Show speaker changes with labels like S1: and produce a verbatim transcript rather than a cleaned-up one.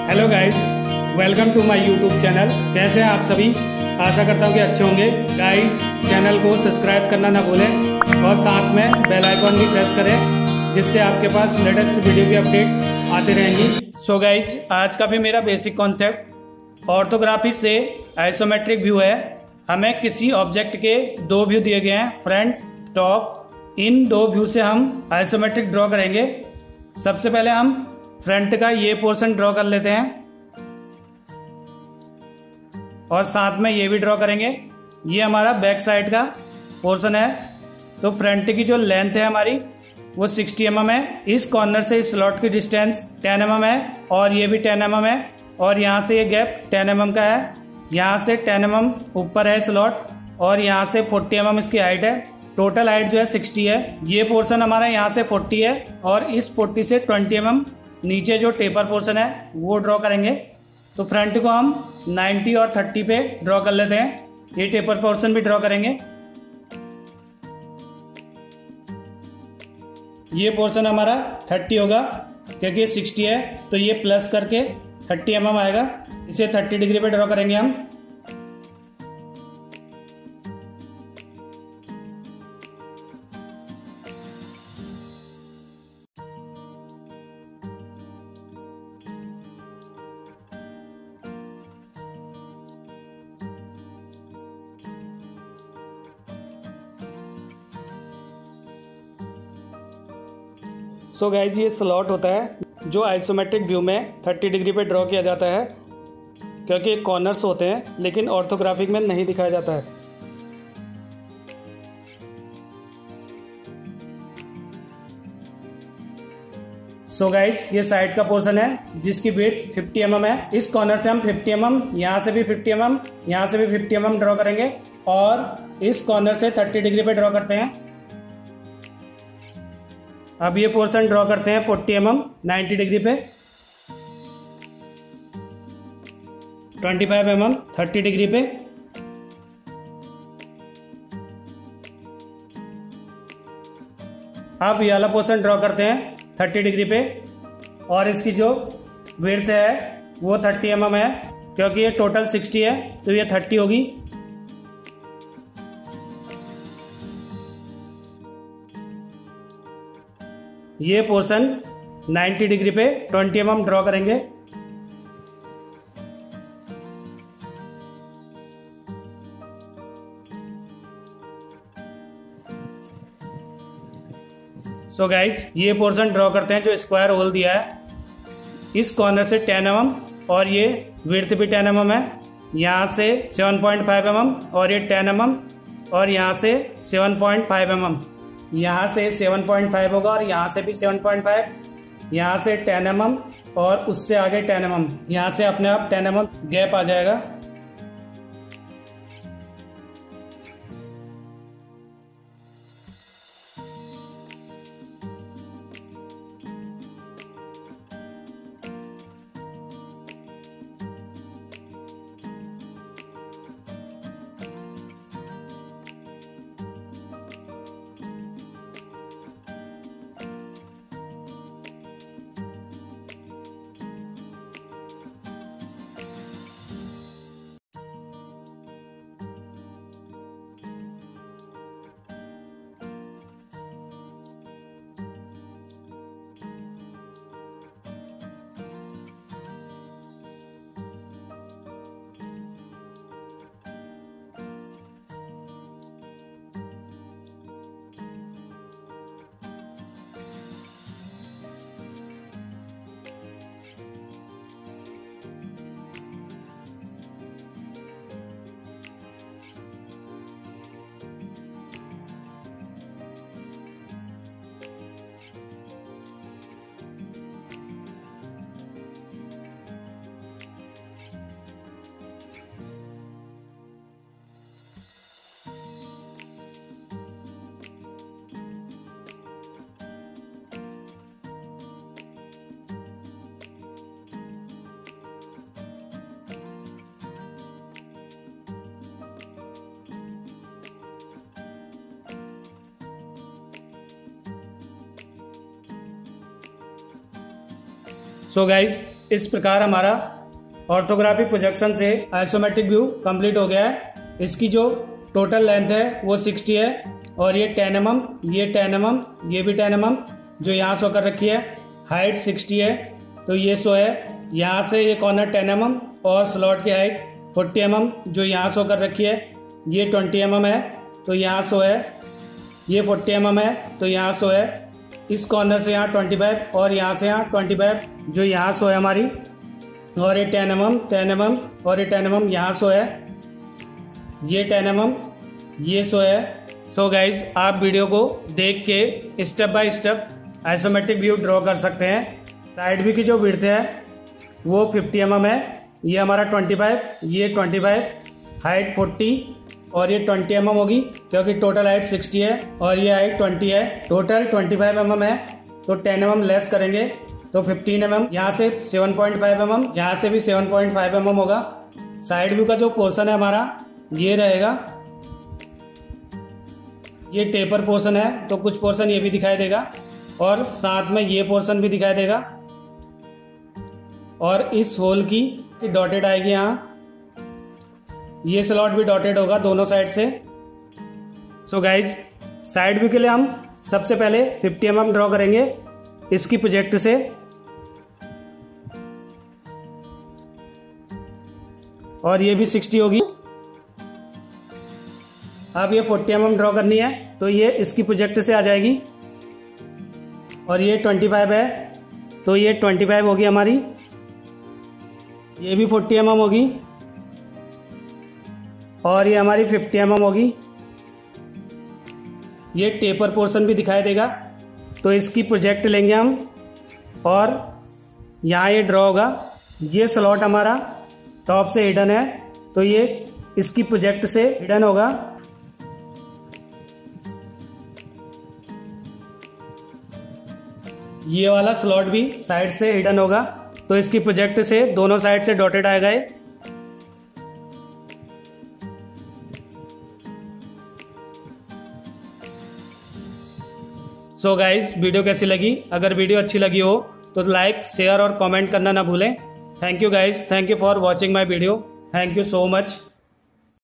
S1: Hello guys, welcome to my YouTube channel. कैसे हैं आप सभी? आशा करता हूँ कि अच्छे होंगे। गाइस, चैनल को सब्सक्राइब करना ना भूलें और साथ में बेल आइकॉन भी प्रेस करें, जिससे आपके पास लेटेस्ट वीडियो की अपडेट आती रहेंगी। सो गाइस, आज का भी मेरा बेसिक कॉन्सेप्ट ऑर्थोग्राफी से आइसोमेट्रिक व्यू है। हमें किसी ऑब्जेक्ट के दो व्यू दिए गए हैं, फ्रंट, टॉप। इन दो व्यू से हम आइसोमेट्रिक ड्रॉ करेंगे। सबसे पहले हम फ्रंट का ये पोर्शन ड्रॉ कर लेते हैं और साथ में ये भी ड्रॉ करेंगे। ये हमारा बैक साइड का पोर्शन है। तो फ्रंट की जो लेंथ है हमारी वो साठ एम एम है। इस कॉर्नर से इस स्लॉट की डिस्टेंस दस एम एम है और ये भी दस एम एम है और यहाँ से ये गैप दस एम एम का है। यहाँ से दस एम एम ऊपर है स्लॉट और यहाँ से चालीस एम एम इसकी हाइट है। टोटल हाइट जो है साठ है। ये पोर्शन हमारा यहाँ से चालीस है और इस चालीस से बीस एम एम नीचे जो टेपर पोर्शन है वो ड्रॉ करेंगे। तो फ्रंट को हम नब्बे और तीस पे ड्रॉ कर लेते हैं। ये टेपर पोर्शन भी ड्रॉ करेंगे। ये पोर्शन हमारा तीस होगा क्योंकि ये साठ है, तो ये प्लस करके तीस एम एम आएगा। इसे तीस डिग्री पे ड्रॉ करेंगे हम। सो गाइज, ये स्लॉट होता है जो आइसोमेट्रिक व्यू में तीस डिग्री पे ड्रॉ किया जाता है, क्योंकि एक कॉर्नर्स होते हैं लेकिन ऑर्थोग्राफिक में नहीं दिखाया जाता है। सो गाइज, ये साइड का पोर्शन है जिसकी विड्थ पचास एम एम है। इस कॉर्नर से हम पचास एम एम, यहाँ से भी पचास एम एम, यहाँ से भी पचास एम एम ड्रॉ करेंगे और इस कॉर्नर से तीस डिग्री पे ड्रॉ करते हैं। अब ये पोर्शन ड्रॉ करते हैं चालीस एम एम नब्बे डिग्री पे, पच्चीस एम एम तीस डिग्री पे, अब ये वाला पोर्शन ड्रॉ करते हैं तीस डिग्री पे और इसकी जो विड्थ है वो तीस एम एम है। क्योंकि ये टोटल साठ है तो ये तीस होगी। ये पोर्शन नब्बे डिग्री पे बीस एम एम ड्रॉ करेंगे। सो गाइज, ये पोर्शन ड्रॉ करते हैं जो स्क्वायर होल दिया है। इस कॉर्नर से दस एम एम और ये विड्थ भी दस एम एम है। यहाँ से सात पॉइंट पाँच एम एम और ये दस एम एम और यहाँ से सात पॉइंट पाँच एम एम। यहाँ से सात पॉइंट पाँच होगा और यहाँ से भी सात पॉइंट पाँच। यहाँ से दस एम एम और उससे आगे दस एम एम। यहाँ से अपने आप दस एम एम गैप आ जाएगा। सो गाइज, इस प्रकार हमारा ऑर्थोग्राफिक प्रोजेक्शन से आइसोमेट्रिक व्यू कंप्लीट हो गया है। इसकी जो टोटल लेंथ है वो साठ है और ये टेन एम एम, ये टेन एम एम, ये भी टेन एम एम जो यहाँ शो कर रखी है। हाइट साठ है तो ये शो है। यहाँ से ये कॉर्नर टेन एम एम और स्लॉट की हाइट चालीस एम एम जो यहाँ शो कर रखी है। ये बीस एम एम है तो यहाँ शो है। ये चालीस एम एम है तो यहाँ शो है। इस कॉर्नर से यहाँ पच्चीस और यहाँ से यहाँ पच्चीस जो यहाँ शो है हमारी। और ये ten M M, ten M M और ये टेन एम एम यहाँ शो है। ये टेन एम एम ये शो है। सो गाइज आप वीडियो को देख के step by step isometric view draw कर सकते हैं। साइड व्यू की जो विड्थ है वो पचास एम एम है। ये हमारा पच्चीस, ये पच्चीस, हाइट चालीस और ये बीस एम एम होगी क्योंकि टोटल हाइट साठ है और ये हाइट बीस है। टोटल पच्चीस एम एम है तो टेन एम एम लेस करेंगे तो पंद्रह एम एम। यहाँ से सात पॉइंट पाँच एम एम, यहाँ से भी सात पॉइंट पाँच एम एम होगा। साइड व्यू का जो पोर्शन है हमारा ये रहेगा। ये टेपर पोर्शन है तो कुछ पोर्शन ये भी दिखाई देगा और साथ में ये पोर्शन भी दिखाई देगा। और इस होल की डॉटेड आएगी यहाँ। ये स्लॉट भी डॉटेड होगा दोनों साइड से। सो गाइज साइड व्यू के लिए हम सबसे पहले पचास एम एम ड्रॉ करेंगे इसकी प्रोजेक्ट से। और ये भी साठ होगी। अब ये चालीस एम एम ड्रॉ करनी है तो ये इसकी प्रोजेक्ट से आ जाएगी। और ये पच्चीस है तो ये पच्चीस होगी हमारी। ये भी चालीस एम एम होगी और ये हमारी पचास एम एम होगी। ये टेपर पोर्शन भी दिखाई देगा तो इसकी प्रोजेक्ट लेंगे हम और यहाँ ये ड्रॉ होगा। ये स्लॉट हमारा टॉप से हिडन है तो ये इसकी प्रोजेक्ट से हिडन होगा। ये वाला स्लॉट भी साइड से हिडन होगा तो इसकी प्रोजेक्ट से दोनों साइड से डॉटेड आएगा। सो गाइज वीडियो कैसी लगी? अगर वीडियो अच्छी लगी हो तो लाइक, शेयर और कमेंट करना ना भूलें। Thank you guys, thank you for watching my video. Thank you so much.